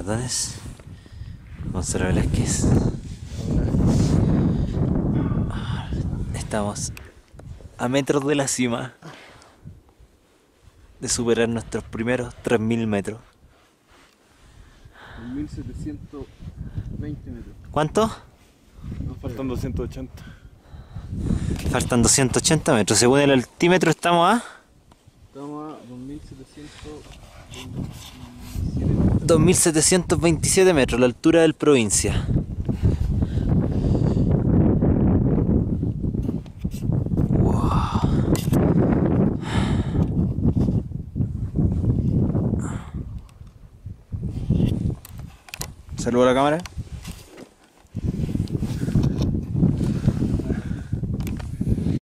Mardones, Gonzalo Velázquez. Estamos a metros de la cima de superar nuestros primeros 3000 metros. 1720 metros. ¿Cuánto? Nos faltan 280. Faltan 280 metros. Según el altímetro estamos a Estamos a 2727 metros. 2727 metros, la altura del provincia. Wow. Saludo a la cámara.